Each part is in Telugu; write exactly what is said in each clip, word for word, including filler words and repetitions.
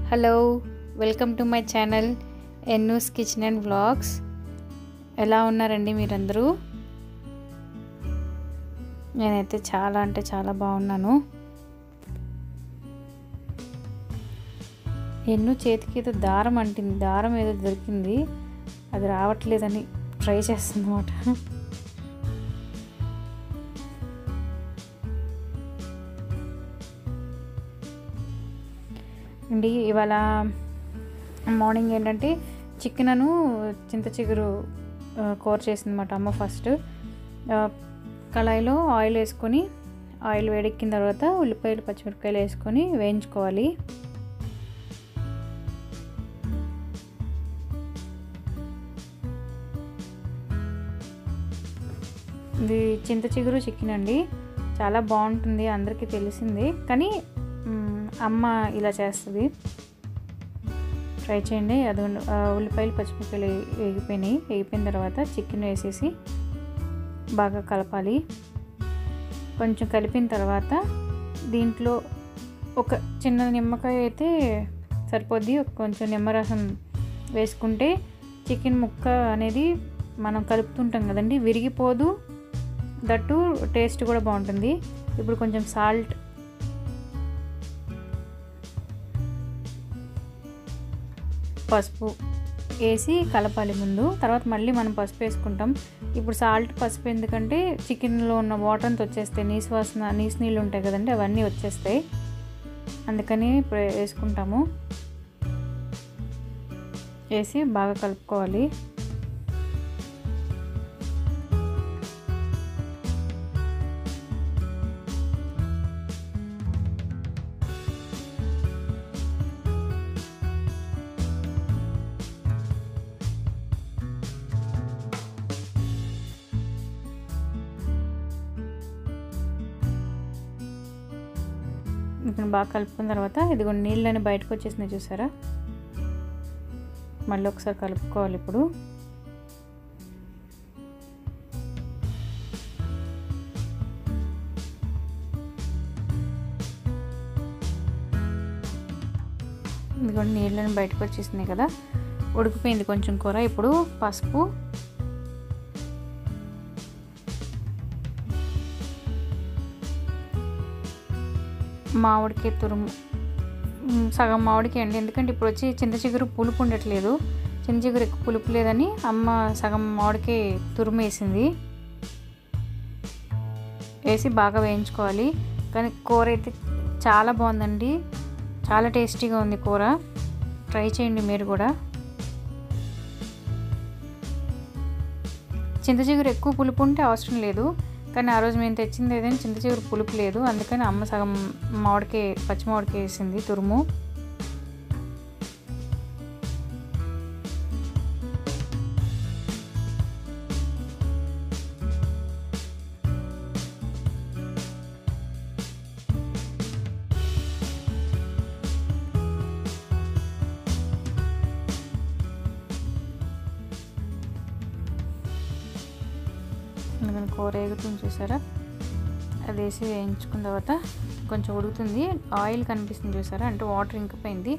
Hello, welcome to my channel Ennu's kitchen and vlogs. ఎలా ఉన్నారండి మీరందరూ? నేనైతే చాలా అంటే చాలా బాగున్నాను. ఎన్ను చేతికి ఏదో దారం అంటింది, దారం ఏదో దొరికింది, అది రావట్లేదని ట్రై చేస్తుంది అన్నమాట. అండి ఇవాళ మార్నింగ్ ఏంటంటే చికెన్ చింత చిగురు కూర చేసింది అన్నమాట అమ్మ. ఫస్ట్ కళాయిలో ఆయిల్ వేసుకొని, ఆయిల్ వేడెక్కిన తర్వాత ఉల్లిపాయలు పచ్చిమిరపకాయలు వేసుకొని వేయించుకోవాలి. ఇది చింత చిగురు చికెన్ అండి, చాలా బాగుంటుంది, అందరికీ తెలిసింది. కానీ అమ్మ ఇలా చేస్తుంది, ట్రై చేయండి. అది ఉల్లిపాయలు పచ్చిమిరపకాయలు వేగిపోయినాయి. వేగిపోయిన తర్వాత చికెన్ వేసేసి బాగా కలపాలి. కొంచెం కలిపిన తర్వాత దీంట్లో ఒక చిన్న నిమ్మకాయ అయితే సరిపోద్ది. కొంచెం నిమ్మరసం వేసుకుంటే చికెన్ ముక్క అనేది మనం కలుపుతుంటాం కదండి, విరిగిపోదు, దట్టు టేస్ట్ కూడా బాగుంటుంది. ఇప్పుడు కొంచెం సాల్ట్, పసుపు వేసి కలపాలి ముందు. తర్వాత మళ్ళీ మనం పసుపు వేసుకుంటాం. ఇప్పుడు సాల్ట్ పసుపు ఎందుకంటే చికెన్లో ఉన్న వాటర్ అంతా వచ్చేస్తాయి, నీసు వాసన, నీసు నీళ్ళు ఉంటాయి కదండి, అవన్నీ వచ్చేస్తాయి, అందుకని ఇప్పుడు వేసుకుంటాము. వేసి బాగా కలుపుకోవాలి. ఇప్పుడు బాగా కలుపుకున్న తర్వాత ఇదిగో నీళ్ళని బయటకు వచ్చేసినాయి చూసారా, మళ్ళీ ఒకసారి కలుపుకోవాలి. ఇప్పుడు ఇదిగో నీళ్ళని బయటకు వచ్చేసినాయి కదా, ఉడికిపోయింది కొంచెం కూర. ఇప్పుడు పసుపు, మామిడికాయ తురుము, సగం మామిడికాయ అండి, ఎందుకంటే ఇప్పుడు వచ్చి చింత చిగురు పులుపు ఉండట్లేదు, చింత చిగురు ఎక్కువ పులుపు లేదని అమ్మ సగం మామిడికాయ తురుము వేసింది. వేసి బాగా వేయించుకోవాలి. కానీ కూర అయితే చాలా బాగుందండి, చాలా టేస్టీగా ఉంది కూర, ట్రై చేయండి మీరు కూడా. చింత చిగురు ఎక్కువ పులుపు ఉంటే అవసరం లేదు, కానీ ఆ రోజు మేము తెచ్చింది ఏదైనా చింత చిగురు పులుపు లేదు, అందుకని అమ్మ సగం మామిడికాయ, పచ్చి మామిడికాయ వేసింది తురుము. అందుకని కూర వేగుతుంది చూసారా, అది వేసి వేయించుకున్న తర్వాత కొంచెం ఉడుకుతుంది, ఆయిల్ కనిపిస్తుంది చూసారా, అంటే వాటర్ ఇంకిపోయింది.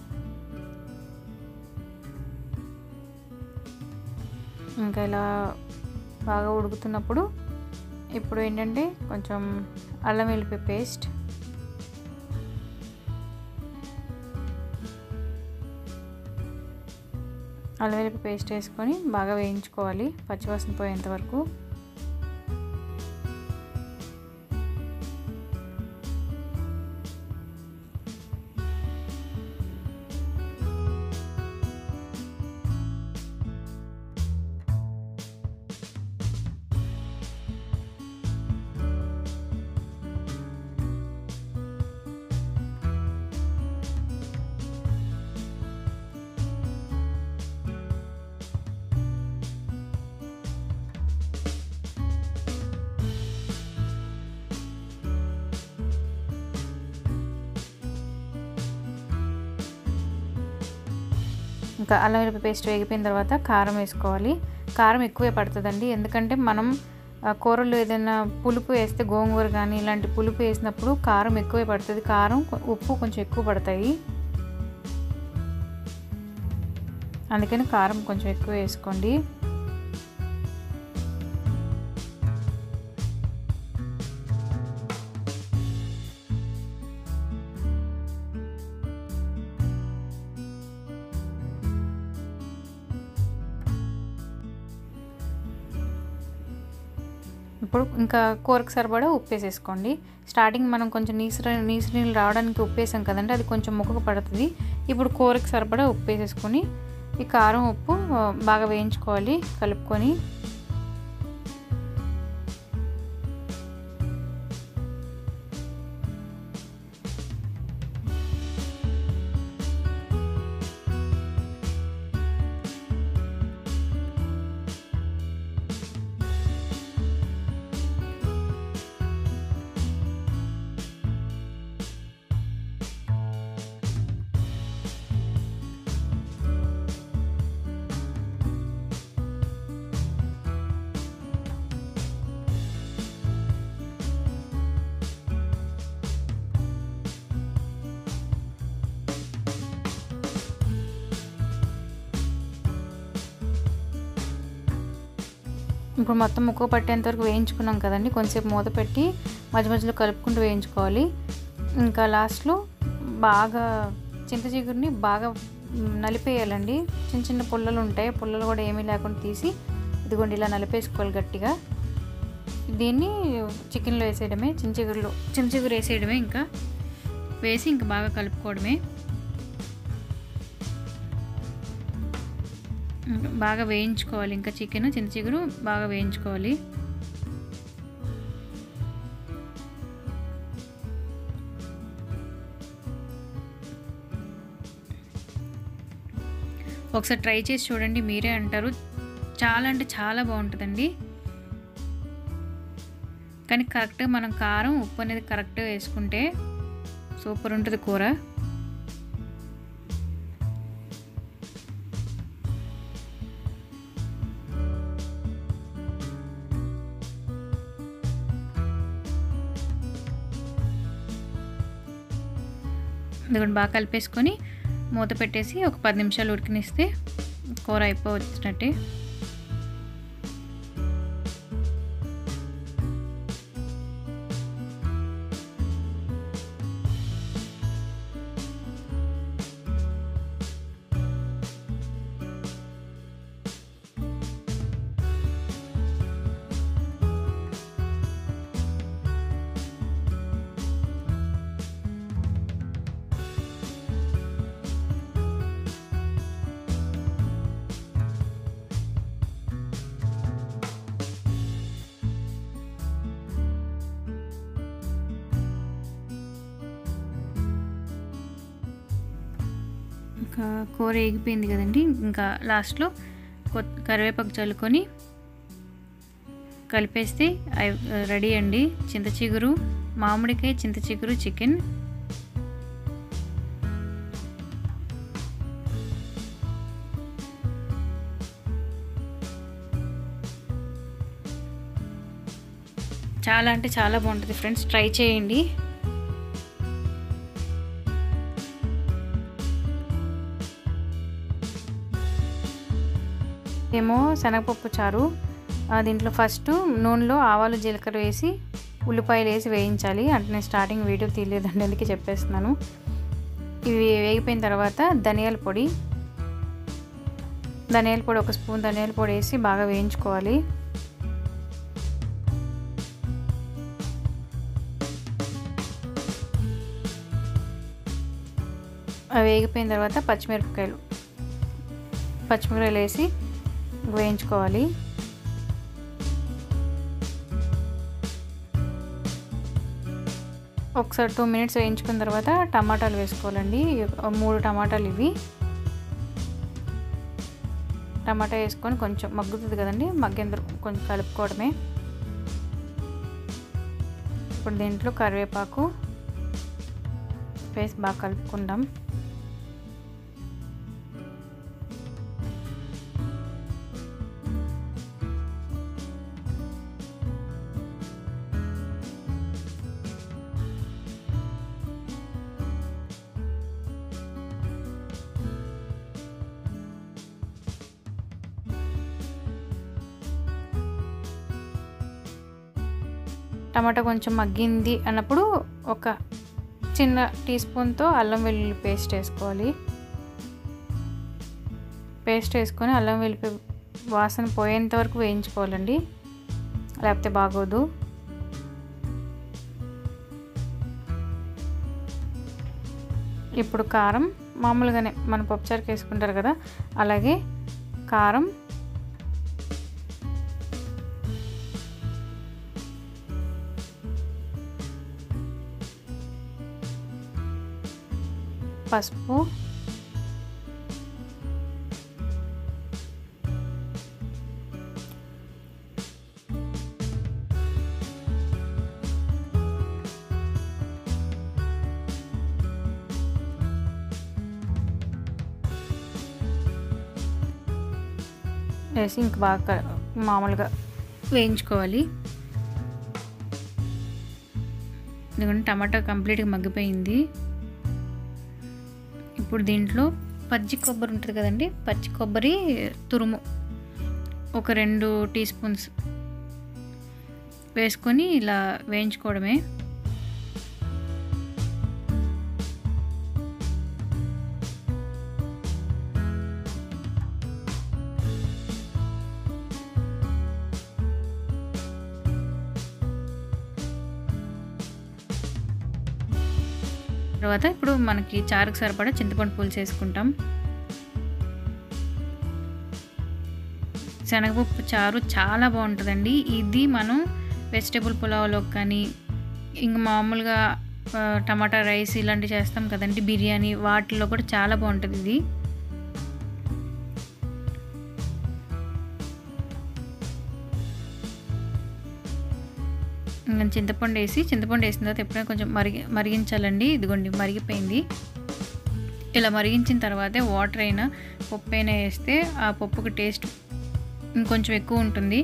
ఇంకా ఇలా బాగా ఉడుకుతున్నప్పుడు ఇప్పుడు ఏంటంటే కొంచెం అల్లం వెల్లుల్లి పేస్ట్, అల్లం వెల్లుల్లి పేస్ట్ వేసుకొని బాగా వేయించుకోవాలి పచ్చివాసన పోయేంత వరకు. ఇంకా అల్లం వెల్లుల్లి పేస్ట్ వేగిపోయిన తర్వాత కారం వేసుకోవాలి. కారం ఎక్కువే పడుతుందండి, ఎందుకంటే మనం కూరల్లో ఏదైనా పులుపు వేస్తే, గోంగూర కానీ ఇలాంటి పులుపు వేసినప్పుడు కారం ఎక్కువే పడుతుంది. కారం, ఉప్పు కొంచెం ఎక్కువ పడతాయి. అందుకని కారం కొంచెం ఎక్కువ వేసుకోండి. ఇప్పుడు ఇంకా కూరకు సరిపడా ఉప్పు వేసేసుకోండి. స్టార్టింగ్ మనం కొంచెం నీసు నీసు నీళ్ళు రావడానికి ఉప్పు వేసాం కదండి, అది కొంచెం ముక్కకు పడుతుంది. ఇప్పుడు కూరకు సరిపడా ఉప్పు వేసేసుకొని ఈ కారం ఉప్పు బాగా వేయించుకోవాలి కలుపుకొని. ఇప్పుడు మొత్తం ముక్క పట్టేంత వరకు వేయించుకున్నాం కదండి, కొంచెంసేపు మూత పెట్టి మధ్య మధ్యలో కలుపుకుంటూ వేయించుకోవాలి. ఇంకా లాస్ట్లో బాగా చింత చిగురిని బాగా నలిపేయాలండి. చిన్న చిన్న పుల్లలు ఉంటాయి, పుల్లలు కూడా ఏమీ లేకుండా తీసి ఇదిగోండి ఇలా నలిపేసుకోవాలి గట్టిగా. దీన్ని చికెన్లో వేసేయడమే, చిన్న చిగురులో చిన్న చిగురు వేసేయడమే, ఇంకా వేసి ఇంకా బాగా కలుపుకోవడమే. బాగా వేయించుకోవాలి, ఇంకా చికెన్ చింత చిగురు బాగా వేయించుకోవాలి. ఒకసారి ట్రై చేసి చూడండి, మీరే అంటారు చాలా అంటే చాలా బాగుంటుందండి. కానీ కరెక్ట్గా మనం కారం ఉప్పు అనేది కరెక్ట్గా వేసుకుంటే సూపర్ ఉంటుంది కూర. ఎందుకంటే బాగా కలిపేసుకొని మూత పెట్టేసి ఒక పది నిమిషాలు ఉడికినిస్తే కూర అయిపోవచ్చినట్టే. ఇంకా కూర ఎగిపోయింది కదండి, ఇంకా లాస్ట్లో కొత్త కరివేపాకు చల్లుకొని కలిపేస్తే రెడీ అండి. చింత చిగురు మామిడికాయ చింత చిగురు చికెన్. చాలా అంటే చాలా బాగుంటుంది ఫ్రెండ్స్, ట్రై చేయండి. ఏమో శనగపప్పు చారు. దీంట్లో ఫస్ట్ నూనెలో ఆవాలు జీలకర్ర వేసి ఉల్లిపాయలు వేసి వేయించాలి. అంటే నేను స్టార్టింగ్ వీడియో తీయలేదండి, అందుకే చెప్పేస్తున్నాను. ఇవి వేగిపోయిన తర్వాత ధనియాల పొడి ధనియాల పొడి ఒక స్పూన్ ధనియాల పొడి వేసి బాగా వేయించుకోవాలి. అవి వేగిపోయిన తర్వాత పచ్చిమిరపకాయలు పచ్చిమిరపకాయలు వేసి వేయించుకోవాలి. ఒకసారి టూ మినిట్స్ వేయించుకున్న తర్వాత టమాటాలు వేసుకోవాలండి. మూడు టమాటాలు ఇవి. టమాటా వేసుకొని కొంచెం మగ్గుతుంది కదండి, మగ్గేందుకు కొంచెం కలుపుకోవడమే. ఇప్పుడు దీంట్లో కరివేపాకు వేసి బాగా కలుపుకుందాం. టమాటా కొంచెం మగ్గింది అన్నప్పుడు ఒక చిన్న టీ స్పూన్తో అల్లం వెల్లుల్లి పేస్ట్ వేసుకోవాలి. పేస్ట్ వేసుకొని అల్లం వెల్లుల్లి వాసన పోయేంత వరకు వేయించుకోవాలండి, లేకపోతే బాగోదు. ఇప్పుడు కారం మామూలుగానే మన పప్పుచారుకి వేసుకుంటారు కదా, అలాగే కారం, పసుపు, వేసి ఇంక బాగా మామూలుగా వేయించుకోవాలి. ఎందుకంటే టమాటా కంప్లీట్గా మగ్గిపోయింది. ఇప్పుడు దీంట్లో పచ్చి కొబ్బరి ఉంటుంది కదండి, పచ్చి కొబ్బరి తురుము ఒక రెండు టీ స్పూన్స్ వేసుకొని ఇలా వేయించుకోవడమే. తర్వాత ఇప్పుడు మనకి చారుకు సరిపడా చింతపండు పులుసు వేసుకుంటాం. శనగపప్పు చారు చాలా బాగుంటుందండి. ఇది మనం వెజిటేబుల్ పులావ్లోకి కానీ ఇంక మామూలుగా టమాటా రైస్ ఇలాంటివి చేస్తాం కదండి, బిర్యానీ, వాటిల్లో కూడా చాలా బాగుంటుంది ఇది. చింతపండు వేసి చింతపండు వేసిన తర్వాత ఎప్పుడైనా కొంచెం మరిగి మరిగించాలండి. ఇదిగోండి మరిగిపోయింది. ఇలా మరిగించిన తర్వాతే వాటర్ అయినా పప్పు అయినా వేస్తే ఆ పప్పుకి టేస్ట్ ఇంకొంచెం ఎక్కువ ఉంటుంది.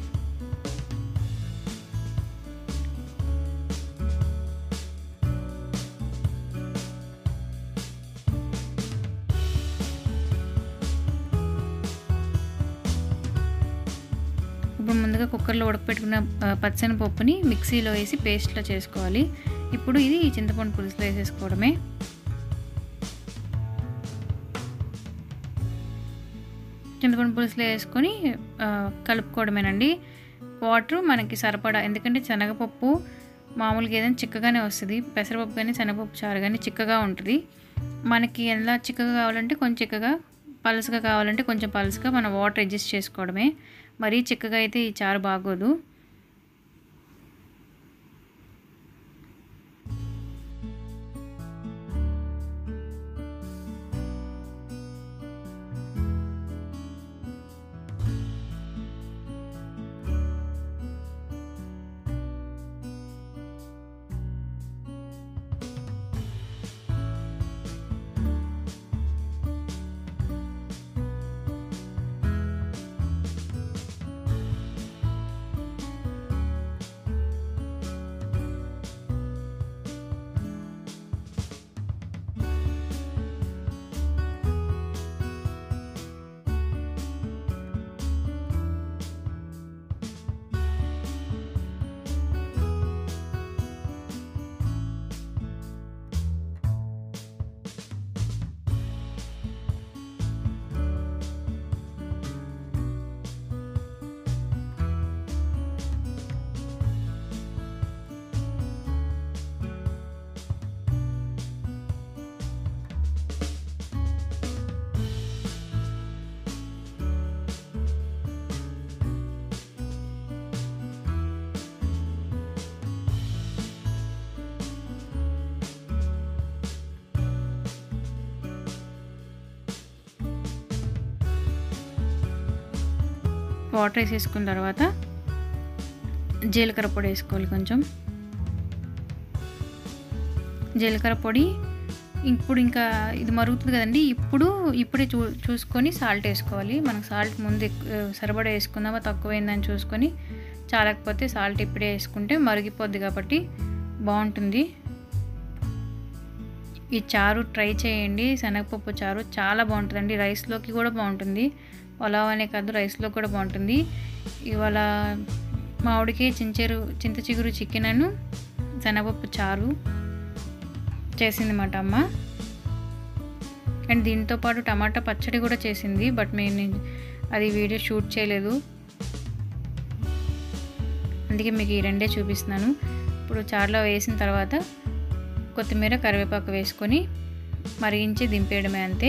ఇప్పుడు ముందుగా కుక్కర్లో ఉడకపెట్టుకున్న పచ్చని పప్పుని మిక్సీలో వేసి పేస్ట్లో చేసుకోవాలి. ఇప్పుడు ఇది చింతపండు పులుసులో వేసేసుకోవడమే. చింతపండు పులుసులో వేసుకొని కలుపుకోవడమేనండి. వాటర్ మనకి సరిపడా, ఎందుకంటే శనగపప్పు మామూలుగా ఏదైనా చిక్కగానే వస్తుంది, పెసరపప్పు కానీ శనగపప్పు చారు కానీ చిక్కగా ఉంటుంది. మనకి ఎలా చిక్కగా కావాలంటే కొంచెం చిక్కగా, పలుసుగా కావాలంటే కొంచెం పలుసుగా మనం వాటర్ అడ్జస్ట్ చేసుకోవడమే. మరీ చిక్కగా అయితే ఈ చారు బాగోదు. వాటర్ వేసేసుకున్న తర్వాత జీలకర్ర పొడి వేసుకోవాలి. కొంచెం జీలకర్ర పొడి. ఇప్పుడు ఇంకా ఇది మరుగుతుంది కదండి, ఇప్పుడు ఇప్పుడే చూ చూసుకొని సాల్ట్ వేసుకోవాలి. మనకు సాల్ట్ ముందు సరిపడా వేసుకుందామా, తక్కువైందని చూసుకొని, చాలకపోతే సాల్ట్ ఇప్పుడే వేసుకుంటే మరిగిపోద్ది కాబట్టి బాగుంటుంది. ఈ చారు ట్రై చేయండి. శనగపప్పు చారు చాలా బాగుంటుందండి. రైస్లోకి కూడా బాగుంటుంది, పులావ్ అనే కాదు రైస్లో కూడా బాగుంటుంది. ఇవాళ మామిడికాయ చించెరు చింత చిగురు చికెన్ అను శనగపప్పు చారు చేసింది మాట అమ్మ. అండ్ దీంతో పాటు టమాటా పచ్చడి కూడా చేసింది, బట్ నేను అది వీడియో షూట్ చేయలేదు, అందుకే మీకు ఈ రెండే చూపిస్తున్నాను. ఇప్పుడు చారులో వేసిన తర్వాత కొత్తిమీర కరివేపాకు వేసుకొని మరిగించి దింపేయడమే అంతే.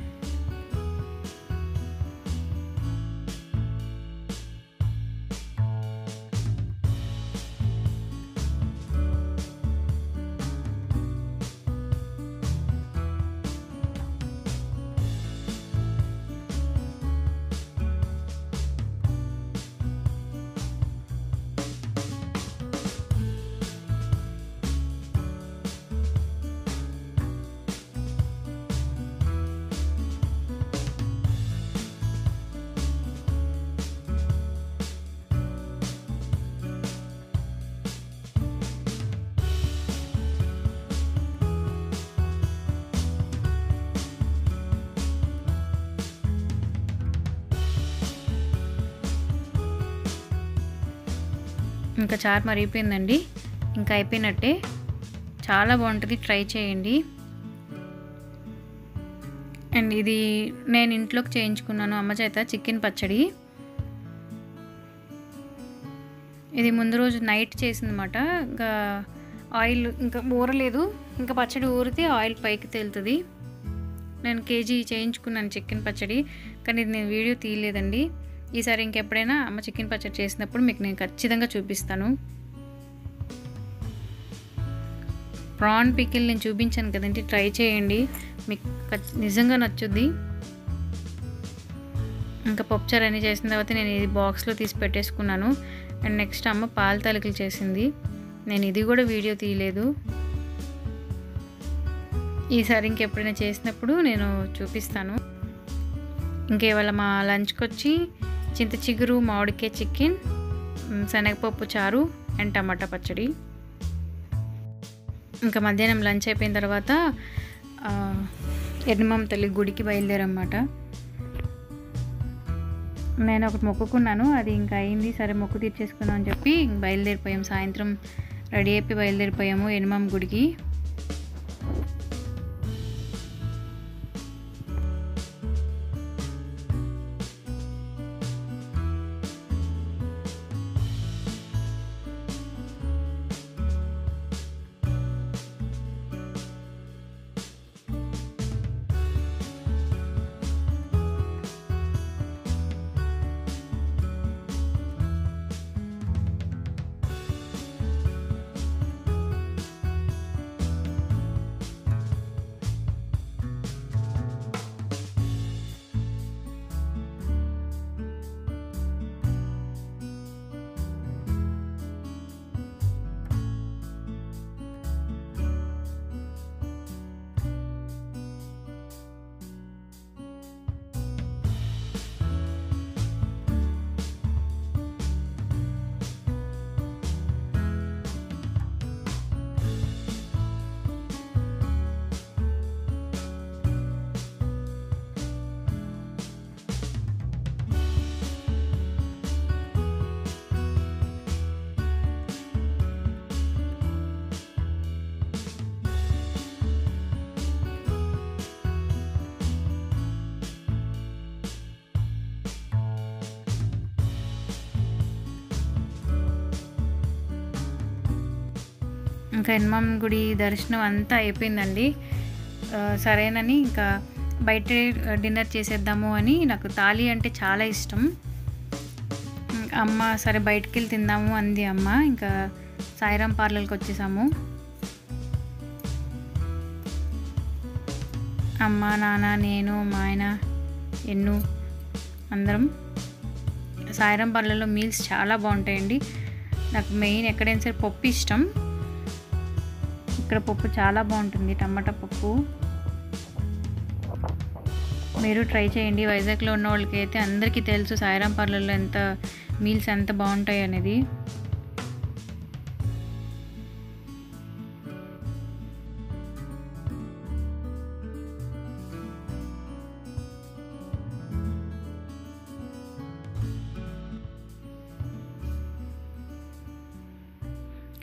ఇంకా చారు మరిగిపోయిందండి, ఇంకా అయిపోయినట్టే. చాలా బాగుంటుంది, ట్రై చేయండి. అండ్ ఇది నేను ఇంట్లోకి చేయించుకున్నాను అమ్మ చేత చికెన్ పచ్చడి. ఇది ముందు రోజు నైట్ చేసిందన్నమాట. ఇంకా ఆయిల్ ఇంకా ఊరలేదు, ఇంకా పచ్చడి ఊరితే ఆయిల్ పైకి తేలుతుంది. నేను కేజీ చేయించుకున్నాను చికెన్ పచ్చడి, కానీ ఇది నేను వీడియో తీయలేదండి. ఈసారి ఇంకెప్పుడైనా అమ్మ చికెన్ పచ్చడి చేసినప్పుడు మీకు నేను ఖచ్చితంగా చూపిస్తాను. ప్రాన్ పికిల్ నేను చూపించాను కదండి, ట్రై చేయండి, మీకు నిజంగా నచ్చుద్ది. ఇంకా పప్పుచారు అన్నీ చేసిన తర్వాత నేను ఇది బాక్స్లో తీసి పెట్టేసుకున్నాను. అండ్ నెక్స్ట్ అమ్మ పాల తాలికలు చేసింది, నేను ఇది కూడా వీడియో తీయలేదు. ఈసారి ఇంకెప్పుడైనా చేసినప్పుడు నేను చూపిస్తాను. ఇంకేవాళ్ళ మా లంచ్కి వచ్చి చింత చిగురు మామిడికాయ చికెన్, శనగపప్పు చారు అండ్ టమాటా పచ్చడి. ఇంకా మధ్యాహ్నం లంచ్ అయిపోయిన తర్వాత ఎర్రమమ్మ తల్లి గుడికి బయలుదేరన్నమాట. నేను ఒకటి మొక్కుకున్నాను, అది ఇంకా అయింది, సరే మొక్కు తీర్చేసుకుందాం అని చెప్పి బయలుదేరిపోయాం. సాయంత్రం రెడీ అయిపోయి బయలుదేరిపోయాము ఎర్రమమ్మ గుడికి. ఇంకా ఎర్రమమ్మ గుడి దర్శనం అంతా అయిపోయిందండి. సరేనని ఇంకా బయట డిన్నర్ చేసేద్దాము అని, నాకు తాళి అంటే చాలా ఇష్టం. అమ్మ సరే బయటికి వెళ్ళి తిందాము అంది అమ్మ. ఇంకా సాయిరాం పార్లర్కి వచ్చేసాము. అమ్మ, నాన్న, నేను, మా ఆయన, ఎన్ను అందరం. సాయిరాం పార్లర్లో మీల్స్ చాలా బాగుంటాయండి. నాకు మెయిన్ ఎక్కడైనా సరే పప్పు ఇష్టం. ఇక్కడ పప్పు చాలా బాగుంటుంది, టమాటా పప్పు. మీరు ట్రై చేయండి. వైజాగ్లో ఉన్న వాళ్ళకి అయితే అందరికీ తెలుసు సాయిరాం పార్లర్లో ఎంత మీల్స్ ఎంత బాగుంటాయి అనేది.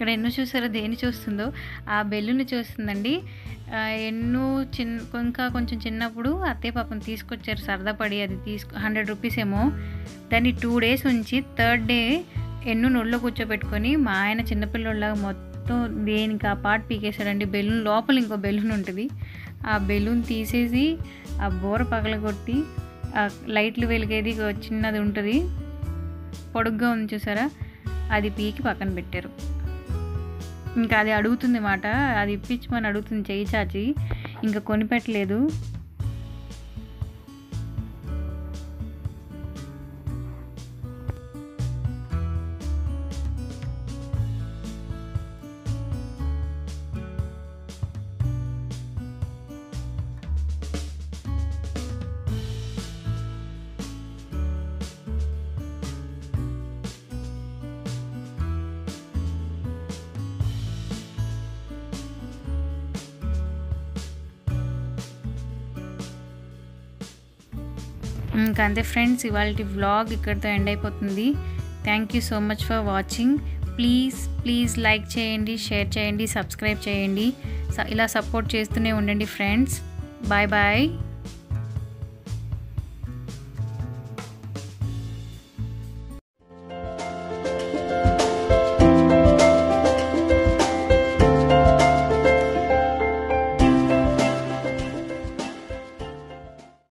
ఇక్కడ ఎన్ను చూసారో దేన్ని చూస్తుందో, ఆ బెల్లుని చూస్తుందండి. ఎన్ను చిన్న ఇంకా కొంచెం చిన్నప్పుడు అత్తయ్య పాపం తీసుకొచ్చారు సరదా పడి, అది తీసుకు హండ్రెడ్ రూపీస్ ఏమో. దాన్ని టూ డేస్ ఉంచి థర్డ్ డే ఎన్ను నొళ్ళో కూర్చోబెట్టుకొని మా ఆయన చిన్నపిల్లలాగా మొత్తం దేనికి ఆ పార్ట్ పీకేశాడండి. బెలూన్ లోపల ఇంకో బెలూన్ ఉంటుంది, ఆ బెలూన్ తీసేసి ఆ బోర పగలగొట్టి లైట్లు వెలిగేది చిన్నది ఉంటుంది పొడుగ్గా ఉంది చూసారా, అది పీకి పక్కన పెట్టారు. ఇంకా అది అడుగుతుంది మాట, అది ఇప్పించమని అడుగుతుంది చెయ్యి చాచి, ఇంకా కొనిపెట్టలేదు. ఇంకా అంతే ఫ్రెండ్స్, ఇవాళ వ్లాగ్ ఇక్కడితో ఎండ్ అయిపోతుంది. Thank you so much for watching. Please please like చేయండి, షేర్ చేయండి, సబ్స్క్రైబ్ చేయండి. ఇలా సపోర్ట్ చేస్తూనే ఉండండి ఫ్రెండ్స్. Bye bye.